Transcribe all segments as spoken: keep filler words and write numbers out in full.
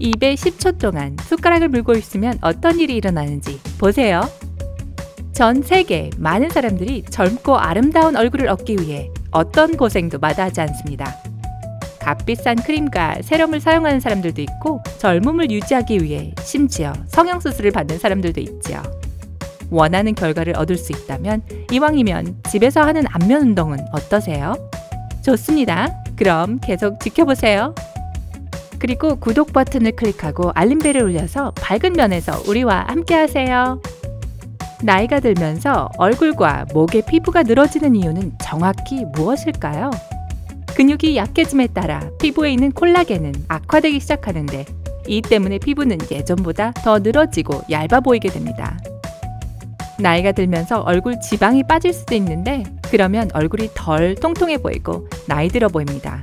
입에 십 초 동안 숟가락을 물고 있으면 어떤 일이 일어나는지 보세요. 전 세계 많은 사람들이 젊고 아름다운 얼굴을 얻기 위해 어떤 고생도 마다하지 않습니다. 값비싼 크림과 세럼을 사용하는 사람들도 있고 젊음을 유지하기 위해 심지어 성형수술을 받는 사람들도 있죠. 원하는 결과를 얻을 수 있다면 이왕이면 집에서 하는 안면 운동은 어떠세요? 좋습니다. 그럼 계속 지켜보세요. 그리고 구독 버튼을 클릭하고 알림벨을 울려서 밝은 면에서 우리와 함께 하세요. 나이가 들면서 얼굴과 목의 피부가 늘어지는 이유는 정확히 무엇일까요? 근육이 약해짐에 따라 피부에 있는 콜라겐은 악화되기 시작하는데 이 때문에 피부는 예전보다 더 늘어지고 얇아 보이게 됩니다. 나이가 들면서 얼굴 지방이 빠질 수도 있는데 그러면 얼굴이 덜 통통해 보이고 나이 들어 보입니다.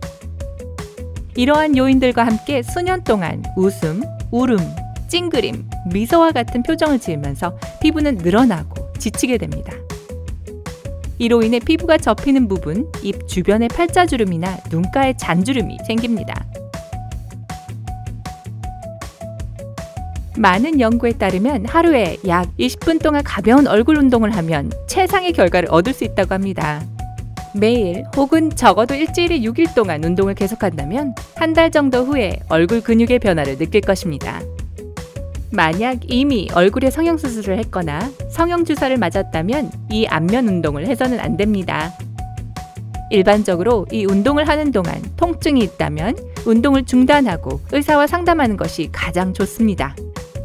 이러한 요인들과 함께 수년 동안 웃음, 울음, 찡그림, 미소와 같은 표정을 지으면서 피부는 늘어나고 지치게 됩니다. 이로 인해 피부가 접히는 부분, 입 주변의 팔자주름이나 눈가에 잔주름이 생깁니다. 많은 연구에 따르면 하루에 약 이십 분 동안 가벼운 얼굴 운동을 하면 최상의 결과를 얻을 수 있다고 합니다. 매일 혹은 적어도 일주일에 육 일 동안 운동을 계속한다면 한 달 정도 후에 얼굴 근육의 변화를 느낄 것입니다. 만약 이미 얼굴에 성형수술을 했거나 성형주사를 맞았다면 이 안면 운동을 해서는 안 됩니다. 일반적으로 이 운동을 하는 동안 통증이 있다면 운동을 중단하고 의사와 상담하는 것이 가장 좋습니다.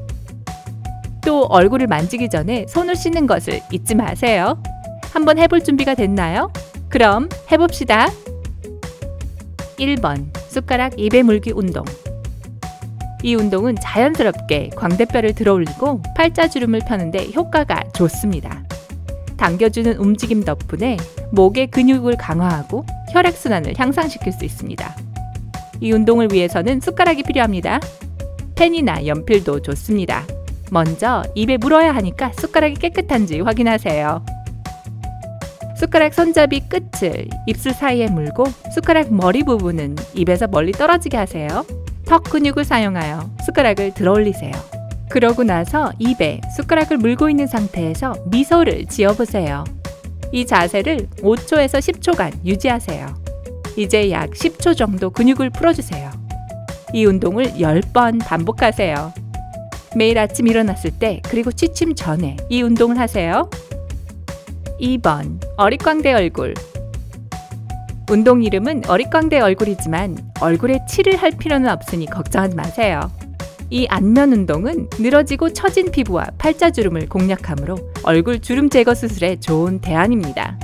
또 얼굴을 만지기 전에 손을 씻는 것을 잊지 마세요. 한번 해볼 준비가 됐나요? 그럼 해봅시다. 일 번. 숟가락 입에 물기 운동. 이 운동은 자연스럽게 광대뼈를 들어올리고 팔자주름을 펴는데 효과가 좋습니다. 당겨주는 움직임 덕분에 목의 근육을 강화하고 혈액순환을 향상시킬 수 있습니다. 이 운동을 위해서는 숟가락이 필요합니다. 펜이나 연필도 좋습니다. 먼저 입에 물어야 하니까 숟가락이 깨끗한지 확인하세요. 숟가락 손잡이 끝을 입술 사이에 물고 숟가락 머리 부분은 입에서 멀리 떨어지게 하세요. 턱 근육을 사용하여 숟가락을 들어 올리세요. 그러고 나서 입에 숟가락을 물고 있는 상태에서 미소를 지어보세요. 이 자세를 오 초에서 십 초간 유지하세요. 이제 약 십 초 정도 근육을 풀어주세요. 이 운동을 열 번 반복하세요. 매일 아침 일어났을 때 그리고 취침 전에 이 운동을 하세요. 이 번. 어릿광대 얼굴. 운동 이름은 어릿광대 얼굴이지만 얼굴에 칠을 할 필요는 없으니 걱정하지 마세요. 이 안면 운동은 늘어지고 처진 피부와 팔자주름을 공략하므로 얼굴 주름 제거 수술에 좋은 대안입니다.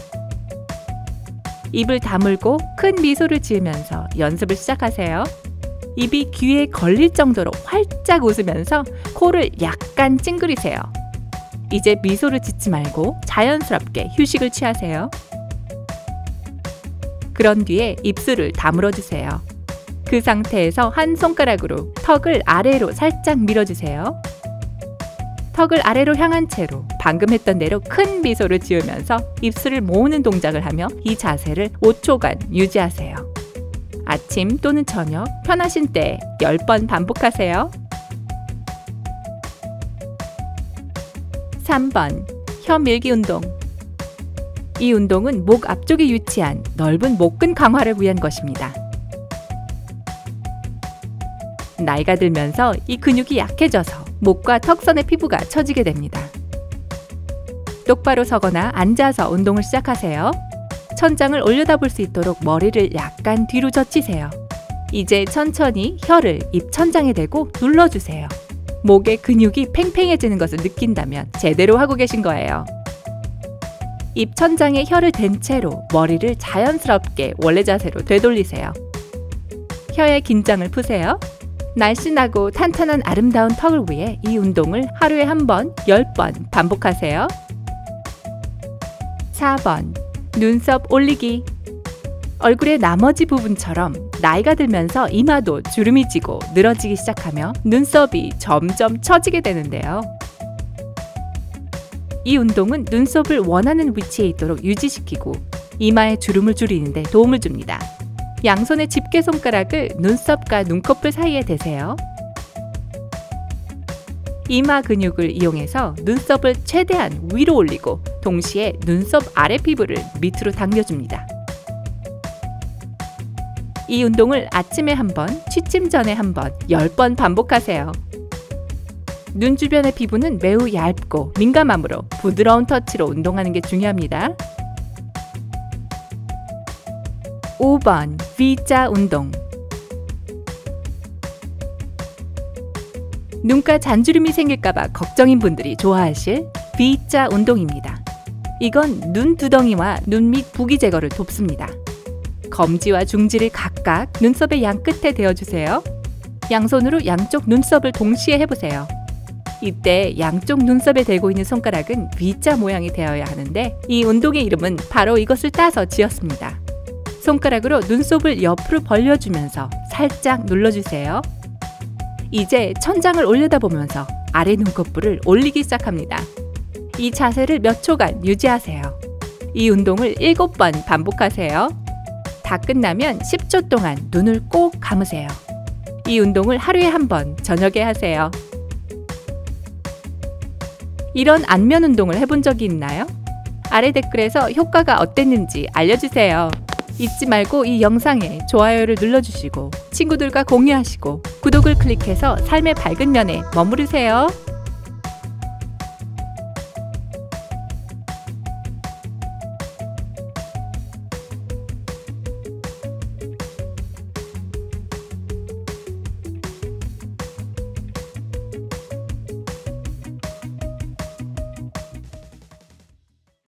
입을 다물고 큰 미소를 지으면서 연습을 시작하세요. 입이 귀에 걸릴 정도로 활짝 웃으면서 코를 약간 찡그리세요. 이제 미소를 짓지 말고 자연스럽게 휴식을 취하세요. 그런 뒤에 입술을 다물어주세요. 그 상태에서 한 손가락으로 턱을 아래로 살짝 밀어주세요. 턱을 아래로 향한 채로 방금 했던 대로 큰 미소를 지으면서 입술을 모으는 동작을 하며 이 자세를 오 초간 유지하세요. 아침 또는 저녁 편하신 때 열 번 반복하세요. 삼 번. 혀 밀기 운동. 이 운동은 목 앞쪽에 위치한 넓은 목근 강화를 위한 것입니다. 나이가 들면서 이 근육이 약해져서 목과 턱선의 피부가 처지게 됩니다. 똑바로 서거나 앉아서 운동을 시작하세요. 천장을 올려다볼 수 있도록 머리를 약간 뒤로 젖히세요. 이제 천천히 혀를 입 천장에 대고 눌러주세요. 목의 근육이 팽팽해지는 것을 느낀다면 제대로 하고 계신 거예요. 입 천장에 혀를 댄 채로 머리를 자연스럽게 원래 자세로 되돌리세요. 혀의 긴장을 푸세요. 날씬하고 탄탄한 아름다운 턱을 위해 이 운동을 하루에 한 번, 열 번 반복하세요. 사 번. 눈썹 올리기. 얼굴의 나머지 부분처럼 나이가 들면서 이마도 주름이 지고 늘어지기 시작하며 눈썹이 점점 처지게 되는데요. 이 운동은 눈썹을 원하는 위치에 있도록 유지시키고 이마의 주름을 줄이는 데 도움을 줍니다. 양손의 집게 손가락을 눈썹과 눈꺼풀 사이에 대세요. 이마 근육을 이용해서 눈썹을 최대한 위로 올리고 동시에 눈썹 아래 피부를 밑으로 당겨줍니다. 이 운동을 아침에 한 번, 취침 전에 한 번, 열 번 반복하세요. 눈 주변의 피부는 매우 얇고 민감하므로 부드러운 터치로 운동하는 게 중요합니다. 오 번 V자 운동. 눈가 잔주름이 생길까봐 걱정인 분들이 좋아하실 V자 운동입니다. 이건 눈 두덩이와 눈 밑 부기 제거를 돕습니다. 검지와 중지를 각각 눈썹의 양 끝에 대어주세요. 양손으로 양쪽 눈썹을 동시에 해보세요. 이때 양쪽 눈썹에 대고 있는 손가락은 V자 모양이 되어야 하는데 이 운동의 이름은 바로 이것을 따서 지었습니다. 손가락으로 눈썹을 옆으로 벌려주면서 살짝 눌러주세요. 이제 천장을 올려다보면서 아래 눈꺼풀을 올리기 시작합니다. 이 자세를 몇 초간 유지하세요. 이 운동을 일곱 번 반복하세요. 다 끝나면 십 초 동안 눈을 꼭 감으세요. 이 운동을 하루에 한 번 저녁에 하세요. 이런 안면 운동을 해본 적이 있나요? 아래 댓글에서 효과가 어땠는지 알려주세요. 잊지 말고 이 영상에 좋아요를 눌러주시고 친구들과 공유하시고 구독을 클릭해서 삶의 밝은 면에 머무르세요.